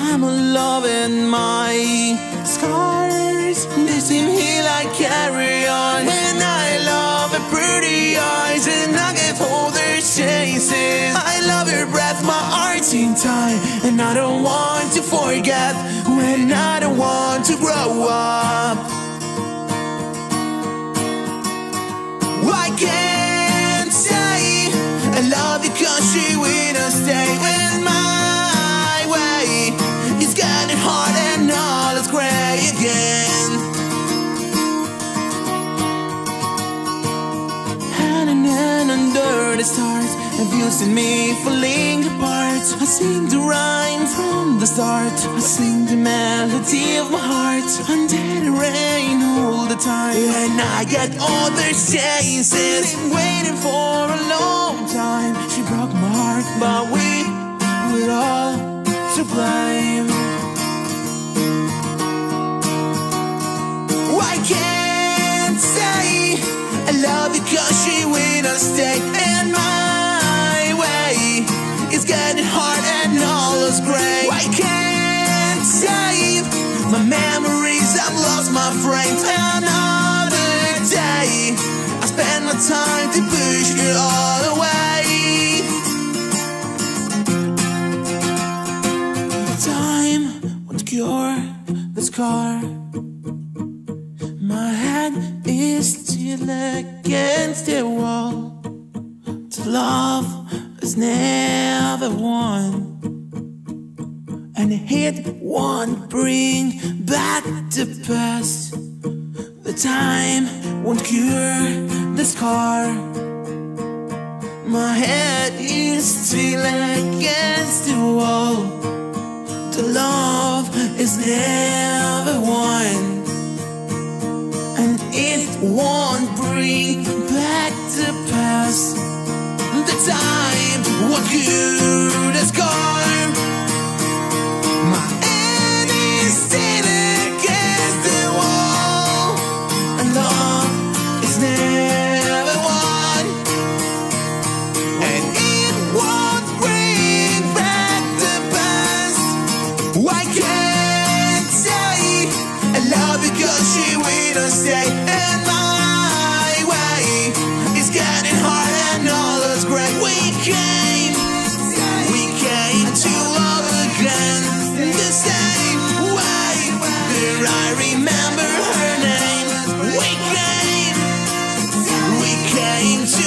I'm alone in my scars. They seem heal, I carry on. When I love her pretty eyes and I get hold her chases. I love her breath, my heart's in time, and I don't want to forget when I don't want to grow up. I can't say I love you 'cause she will stay in my way. It's getting hard and all is gray again. And under the stars, have you seen me falling apart? I sing the rhyme from the start. I sing the melody of my heart under the rain all the time. When I get all the chances, been waiting for a long time. She broke my heart, but we're all to blame. I can't say I love you 'cause she will stay in my way. It's getting hard and all is gray. I can't save my memories, I've lost my frames. Another day I spend my time to push it all away. Time won't cure the scar. My head is still against the wall. To love is never won, and it won't bring back the past. The time won't cure the scar. My head is still against the wall. To love is never won, and it won't bring back the past. The time won't cure the scar. My head is still against the wall, and love is never won, and it won't bring back the past. I can't say I love you 'cause she will stay in my way. It's getting hard and all is great. We came to love again the same way. But I remember her name. We came to